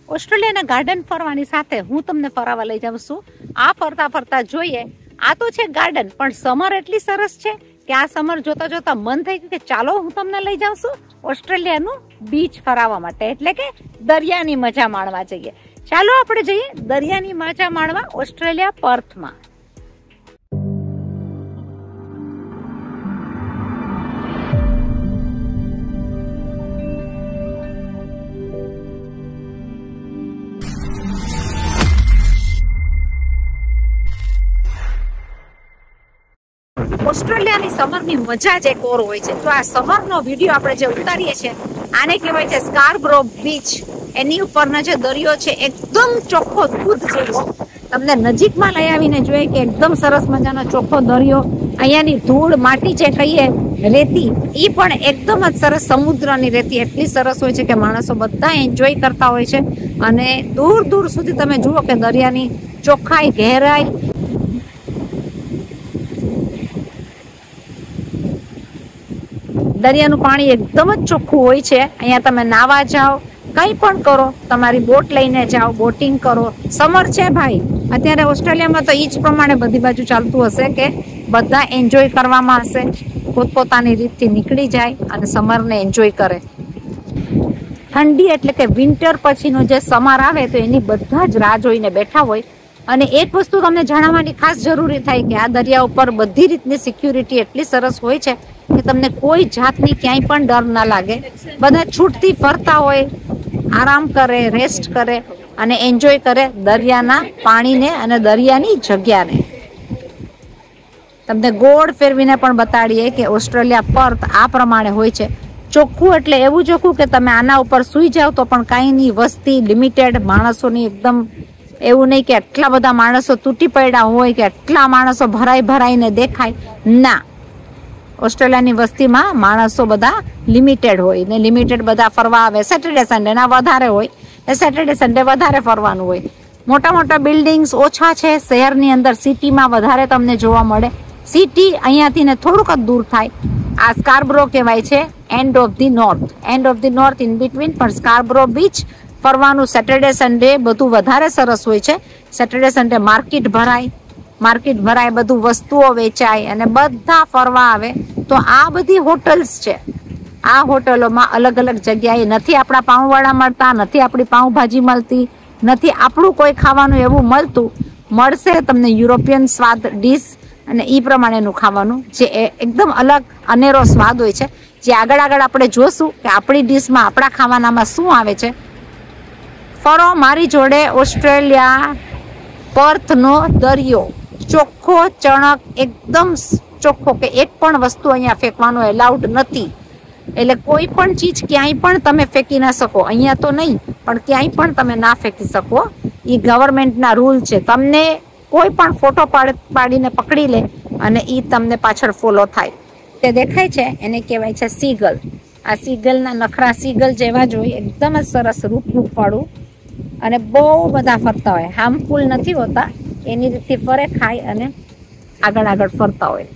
ઓસ્ટ્રેલિયાના ગાર્ડન ફરવાની સાથે હું તમને ફરાવા લઈ જાઉં છું. આ ફરતા ફરતા જોઈએ, આ તો છે ગાર્ડન, પણ સમર એટલી સરસ છે કે આ સમર જોતા જોતા મન થઈ ગયું કે ચાલો હું તમને લઈ જાઉં છું ઓસ્ટ્રેલિયાનું બીચ ફરાવવા માટે, એટલે કે દરિયાની મજા માણવા જઈએ. ચાલો આપણે જઈએ દરિયાની મજા માણવા ઓસ્ટ્રેલિયા પર્થમાં. ઓસ્ટ્રેલિયાની સમરની મજા જ એક ઓર હોય છે. તો આ સમરનો વિડીયો આપણે જે ઉતારીએ છીએ આને કહેવાય છે સ્કારબ્રો બીચ. એની ઉપરનો જે દરિયો છે એકદમ ચોખ્ખો દૂધ જેવો, તમને નજીકમાં લઈ આવીને જોઈએ કે એકદમ સરસ મજાનો ચોખ્ખો દરિયો. અહીંયાની ધૂળ માટી જે કહીએ રેતી, એ પણ એકદમ જ સરસ. સમુદ્રની રેતી એટલી સરસ હોય છે કે માણસો બધા એન્જોય કરતા હોય છે. અને દૂર દૂર સુધી તમે જુઓ કે દરિયાની ચોખ્ખાઈ, ગહેરાઈ. દરિયાનું પાણી એકદમ જ ચોખ્ખું હોય છે. અહીંયા તમે નાવા જાઓ, કંઈ પણ કરો, તમારી બોટ લઈને જાઓ, બોટિંગ કરો. સમર છે ભાઈ, અત્યારે ઓસ્ટ્રેલિયામાં તો એ જ પ્રમાણે બધી બાજુ ચાલતું હશે કે બધા એન્જોય કરવામાં હશે, પોતપોતાની રીતથી નીકળી જાય અને સમરને એન્જોય કરે. ઠંડી એટલે કે વિન્ટર પછીનો જે સમર આવે તો એની બધા જ રાહ જોઈને બેઠા હોય. અને એક વસ્તુ તમને જણાવવાની ખાસ જરૂરી થાય કે આ દરિયા ઉપર બધી રીતની સિક્યુરિટી એટલી સરસ હોય છે કે તમને કોઈ જાતની ક્યાંય પણ ડર ના લાગે. બધા છૂટથી ફરતા હોય, આરામ કરે, રેસ્ટ કરે અને એન્જોય કરે દરિયાના પાણીને અને દરિયાની જગ્યાને. તમને ગોળ ફેરવીને પણ બતાડીએ કે ઓસ્ટ્રેલિયા પર્થ આ પ્રમાણે હોય છે. ચોખ્ખું એટલે એવું ચોખ્ખું કે તમે આના ઉપર સૂઈ જાઓ તો પણ કાંઈ નહીં. વસ્તી લિમિટેડ, માણસોની એકદમ એવું નહીં કે એટલા બધા માણસો તૂટી પડ્યા હોય કે એટલા માણસો ભરાઈને દેખાય ના. ઓસ્ટ્રેલિયાની વસ્તીમાં માણસો બધા લિમિટેડ હોય ને લિમિટેડ બધા ફરવા આવે. સેટરડે સન્ડે ના વધારે હોય, સેટરડે સન્ડે વધારે ફરવાનું હોય. મોટા મોટા બિલ્ડિંગ્સ ઓછા છે શહેરની અંદર, સિટીમાં વધારે તમને જોવા મળે. સિટી અહીંયાથી ને થોડુંક જ દૂર થાય. આ સ્કારબ્રો કહેવાય છે end of the north. End of the north in between. પણ સ્કારબ્રો બીચ ફરવાનું સેટરડે સન્ડે બધું વધારે સરસ હોય છે. સેટરડે સન્ડે માર્કેટ ભરાય, બધું વસ્તુઓ વેચાય અને બધા ફરવા આવે. તો આ બધી હોટલ્સ છે. આ હોટલોમાં અલગ અલગ જગ્યાએ નથી આપણા પાઉંવાળા મળતા, નથી આપણી પાઉંભાજી મળતી, નથી આપણું કોઈ ખાવાનું એવું મળતું. મળશે તમને યુરોપિયન સ્વાદ ડીશ અને એ પ્રમાણેનું ખાવાનું જે એકદમ અલગ અનેરો સ્વાદ હોય છે. જે આગળ આપણે જોશું કે આપણી ડીશમાં, આપણા ખાવાનામાં શું આવે છે. ફરો મારી જોડે ઓસ્ટ્રેલિયા પર્થનો દરિયો. ચોખ્ખો, ચણક, એકદમ ચોખ્ખો કે એક પણ વસ્તુ અહીંયા ફેંકવાનું એલાઉડ નથી. એટલે કોઈ પણ ચીજ ક્યાંય પણ તમે ફેંકી ના શકો. અહીંયા તો નહીં પણ ક્યાંય પણ તમે ના ફેંકી શકો. એ ગવર્મેન્ટના રૂલ છે. તમને કોઈ પણ ફોટો પાડીને પકડી લે અને એ તમને પાછળ ફોલો થાય. તે દેખાય છે એને કહેવાય છે સીગલ. આ સીગલના નખરા સીગલ જેવા જ હોય, એકદમ જ સરસ રૂપવાળું. અને બહુ બધા ફરતા હોય, હાર્મફુલ નથી હોતા. એની રીતે ફરે, ખાય અને આગળ ફરતા હોય.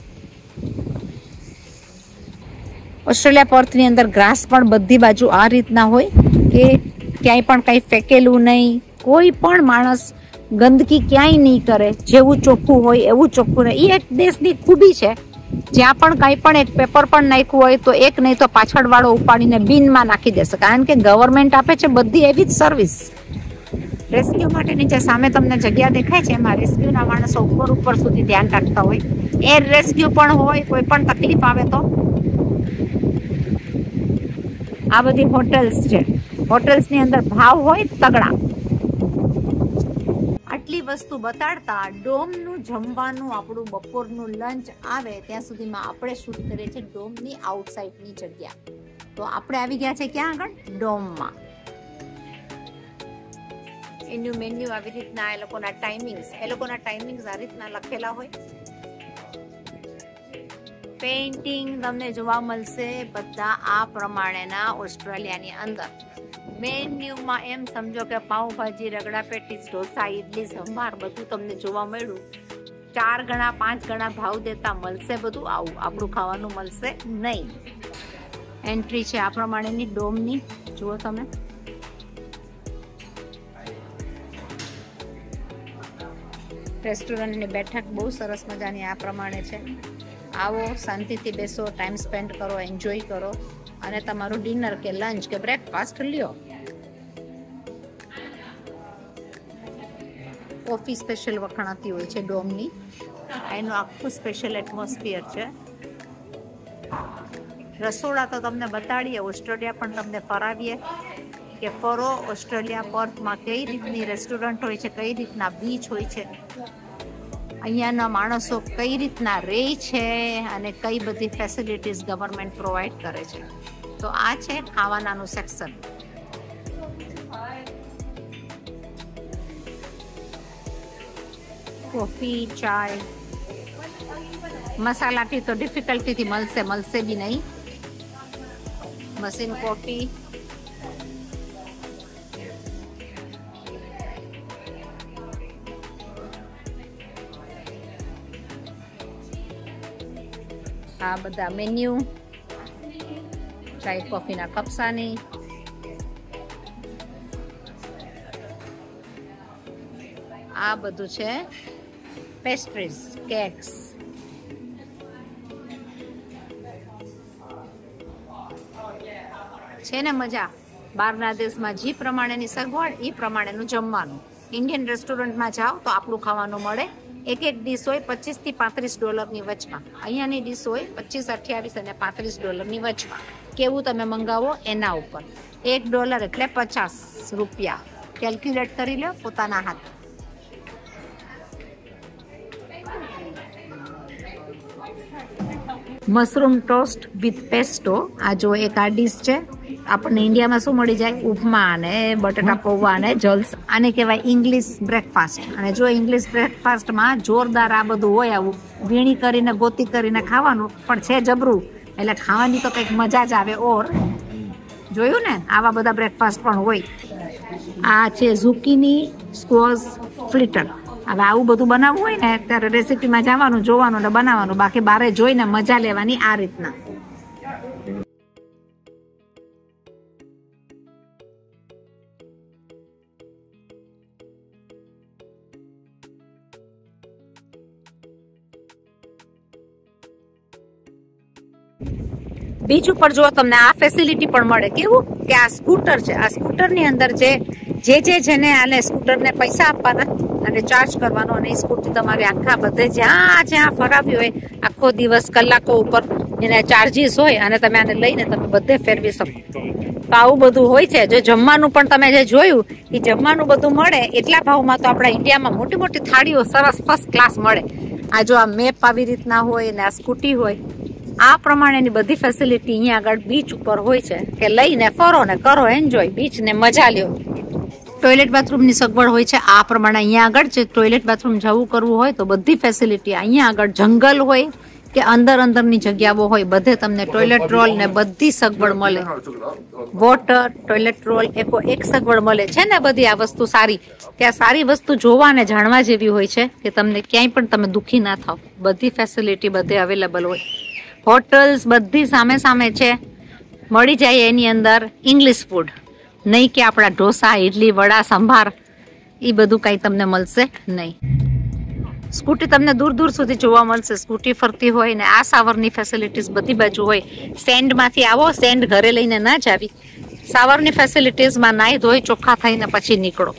ઓસ્ટ્રેલિયા પર્થની અંદર ગ્રાસ પણ બધી બાજુ આ રીતના હોય કે ક્યાંય પણ કંઈ ફેંકેલું નહીં. કોઈ પણ માણસ ગંદકી ક્યાંય નહીં કરે. જેવું ચોખ્ખું હોય એવું ચોખ્ખું રહે. એ એક દેશની ખૂબી છે. જ્યાં પણ કંઈ પણ એક પેપર પણ નાખ્યું હોય તો એક નહીં તો પાછળવાળો ઉપાડીને બિનમાં નાખી દેશે. કારણ કે ગવર્મેન્ટ આપે છે બધી એવી જ સર્વિસ. રેસ્ક્યુ માટેની જે સામે તમને જગ્યા દેખાય છે એમાં રેસ્ક્યુના માણસો ઉપર સુધી ધ્યાન રાખતા હોય. એર રેસ્ક્યુ પણ હોય, કોઈ પણ તકલીફ આવે તો. આ બધી હોટલ્સ છે. હોટલ્સની અંદર ભાવ હોય તગડા. આટલી વસ્તુ બતાડતા ડોમનું જમવાનું, આપણું બપોરનું લંચ આવે ત્યાં સુધીમાં આપણે શૂટ કરીએ છીએ ડોમની આઉટસાઇડની જગ્યા. તો આપણે આવી ગયા છે ક્યાં આગળ? ડોમમાં. એનું મેન્યુ આવી રીતના, એ લોકોના ટાઈમિંગ્સ આ રીતના લખેલા હોય. પેઇન્ટિંગ તમને જોવા મળશે બધા આ પ્રમાણેના ઓસ્ટ્રેલિયાની અંદર. મેન્યુમાં એમ સમજો કે પાઉંભાજી, રગડા પેટીસ, ઢોસા, ઇડલી, સંભાર બધું તમને જોવા મળ્યું. 4 ગણા 5 ગણા ભાવ દેતા મળશે બધું. આવું આપણું ખાવાનું મળશે નહીં. એન્ટ્રી છે આ પ્રમાણેની ડોમની, જુઓ તમે. રેસ્ટોરન્ટની બેઠક બહુ સરસ મજાની આ પ્રમાણે છે. આવો, શાંતિથી બેસો, ટાઈમ સ્પેન્ડ કરો, એન્જોય કરો અને તમારું ડિનર કે લંચ કે બ્રેકફાસ્ટ લ્યો. કોફી સ્પેશિયલ વખણાતી હોય છે ડોમની. એનું આખું સ્પેશિયલ એટમોસ્ફિયર છે. રસોડા તો તમને બતાડીએ, ઓસ્ટ્રેલિયા પણ તમને ફરાવીએ કે ફરો. ઓસ્ટ્રેલિયા પર્થમાં કઈ રીતની રેસ્ટોરન્ટ હોય છે, કઈ રીતના બીચ હોય છે, અહીંયાના માણસો કઈ રીતના રહે છે અને કઈ બધી ફેસિલિટીઝ ગવર્મેન્ટ પ્રોવાઈડ કરે છે. તો આ છે ખાવાનાનું સેક્શન. કોફી, ચાય, મસાલા ટી તો ડિફિકલ્ટીથી મળશે બી નહીં. મશીન કોફી, આ બધા મેન્યુ, ચાય કોફીના કપસાની, આ બધું છે પેસ્ટ્રીઝ, કેક્સ. છે ને મજા? બહારના દેશમાં જે પ્રમાણેની સગવડ એ પ્રમાણેનું જમવાનું. ઇન્ડિયન રેસ્ટોરન્ટમાં જાઓ તો આપણું ખાવાનું મળે. એક ડીશ હોય $25 થી $35 વચમાં. અહીંયાની ડીશ હોય $25, $28 અને $35 વચમાં. કેવું તમે મંગાવો એના ઉપર. $1 એટલે ₹50. કેલ્ક્યુલેટ કરી લો પોતાના હાથ. Mushroom toast with pesto. આ જો એક આ ડીશ છે. આપણને ઇન્ડિયામાં શું મળી જાય? ઉપમા અને બટાટા પૌવા અને જલ્સ. આને કહેવાય ઇંગ્લિશ બ્રેકફાસ્ટ. અને જો ઇંગ્લિશ બ્રેકફાસ્ટમાં જોરદાર આ બધું હોય, આવું વીણી કરીને ગોતી કરીને ખાવાનું, પણ છે જબરું. એટલે ખાવાની તો કંઈક મજા જ આવે. ઓર જોયું ને, આવા બધા બ્રેકફાસ્ટ પણ હોય. આ છે ઝુકીની સ્ક્વોશ ફ્લિટર. હવે આવું બધું બનાવવું હોય ને ત્યારે રેસીપીમાં જવાનું, જોવાનું ને બનાવવાનું. બાકી બારે જોઈને મજા લેવાની આ રીતના. બીજ ઉપર જો તમને આ ફેસિલિટી પણ મળે. કેવું કે આ સ્કૂટર છે. આ સ્કૂટરની અંદર જેને આને સ્કૂટરને પૈસા આપવાના અને ચાર્જ કરવાનો, અને એ સ્કૂટર તમારી આખા બધે જ્યાં ફરાવી હોય આખો દિવસ કલાકો ઉપર એના ચાર્જીસ હોય અને તમે આને લઈને તમે બધે ફેરવી શકો. તો આવું બધું હોય છે. જો જમવાનું પણ તમે જે જોયું એ જમવાનું બધું મળે એટલા ભાવમાં. તો આપણા ઇન્ડિયામાં મોટી મોટી થાળીઓ સરસ ફર્સ્ટ ક્લાસ મળે. આ જો આ મેપ આવી રીતના હોય ને આ સ્કૂટી હોય, આ પ્રમાણેની બધી ફેસિલિટી અહીંયા આગળ બીચ ઉપર હોય છે કે લઈને ફરો ને કરો એન્જોય, બીચ ને મજા લ્યો. ટોયલેટ બાથરૂમની સગવડ હોય છે આ પ્રમાણે. અહીંયા આગળ જે ટોયલેટ બાથરૂમ જવું કરવું હોય તો બધી ફેસિલિટી અહીંયા આગળ. જંગલ હોય કે અંદરની જગ્યાઓ હોય, બધે તમને ટોયલેટ રોલ ને બધી સગવડ મળે. વોટર, ટોયલેટ રોલ, એક સગવડ મળે છે ને. બધી આ વસ્તુ સારી, કે આ સારી વસ્તુ જોવા અને જાણવા જેવી હોય છે કે તમને ક્યાંય પણ તમે દુઃખી ના થાવ. બધી ફેસિલિટી બધે અવેલેબલ હોય. હોટલ્સ બધી સામે છે, મળી જાય એની અંદર ઇંગ્લિશ ફૂડ. નહીં કે આપણા ઢોસા, ઇડલી, વડા, સંભાર એ બધું કાંઈ તમને મળશે નહીં. સ્કૂટી તમને દૂર સુધી જોવા મળશે. સ્કૂટી ફરતી હોય ને આ સાવરની ફેસિલિટીઝ બધી બાજુ હોય. સેન્ડમાંથી આવો, સેન્ડ ઘરે લઈને ના જ આવી. સાવરની ફેસિલિટીઝમાં નાહી ધોઈ ચોખ્ખા થઈને પછી નીકળો.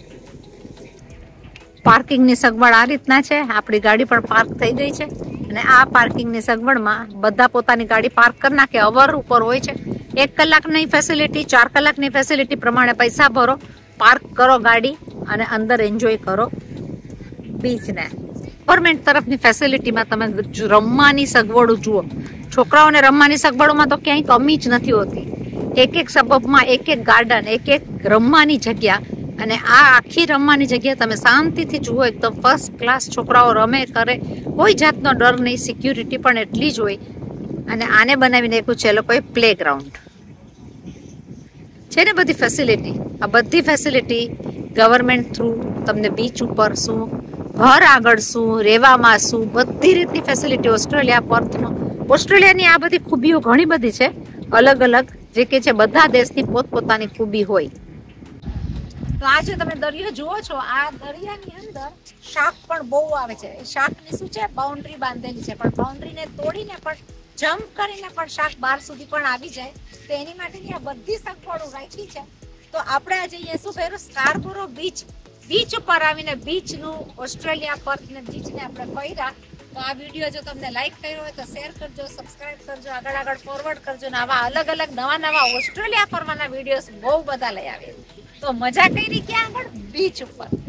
પાર્કિંગની સગવડ આ રીતના છે. આપણી ગાડી પણ પાર્ક થઈ ગઈ છે અને આ પાર્કિંગની સગવડમાં બધા પોતાની ગાડી પાર્ક કરી નાખે. અવર ઉપર હોય છે. 1 કલાકની ફેસિલિટી, 4 કલાકની ફેસિલિટી પ્રમાણે પૈસા ભરો, પાર્ક કરો ગાડી અને અંદર એન્જોય કરો બીચને. ગવર્મેન્ટ તરફની ફેસિલિટીમાં તમે રમવાની સગવડો જુઓ. છોકરાઓને રમવાની સગવડોમાં તો ક્યાંય કમી જ નથી હોતી. એક સબબમાં એક ગાર્ડન, એક રમવાની જગ્યા. અને આ આખી રમવાની જગ્યા તમે શાંતિથી જુઓ. એકદમ ફર્સ્ટ ક્લાસ છોકરાઓ રમે કરે, કોઈ જાતનો ડર નહીં. સિક્યુરિટી પણ એટલી જ હોય. અને આને બનાવીને નાખ્યું છે એ લોકોએ પ્લેગ્રાઉન્ડ. છે ને બધી ફેસિલિટી. આ બધી ફેસિલિટી ગવર્મેન્ટ થ્રુ તમને બીચ ઉપર શું, ઘર આગળ શું, રહેવામાં શું, બધી રીતની ફેસિલિટી ઓસ્ટ્રેલિયા પર્થમાં. ઓસ્ટ્રેલિયાની આ બધી ખૂબીઓ ઘણી બધી છે અલગ અલગ, જે કે છે બધા દેશની પોતપોતાની ખૂબી હોય. તો આ જે તમે દરિયો જુઓ છો, આ દરિયાની અંદર શાક પણ બહુ આવે છે. શાકની શું છે, બાઉન્ડ્રી બાંધેલી છે, પણ બાઉન્ડ્રીને તોડીને પણ જમ્પ કરીને પણ શાક બહાર સુધી પણ આવી જાય. તો એની માટેની આ બધી સગવડો રાખી છે. તો આપણે આજે અહીંયા શું કર્યું, સ્કાર્બોરો બીચ ઉપર આવીને બીચનું ઓસ્ટ્રેલિયા પર્થને બીચને આપણે ફર્યા. તો આ વિડીયો જો તમને લાઈક કર્યો હોય તો શેર કરજો, સબસ્ક્રાઇબ કરજો, આગળ ફોરવર્ડ કરજો. ને આવા અલગ નવા ઓસ્ટ્રેલિયા ફરવાના વિડીયોઝ બહુ બધા લઈ આવીએ. તો મજા કરી ક્યાં આગળ, બીચ ઉપર.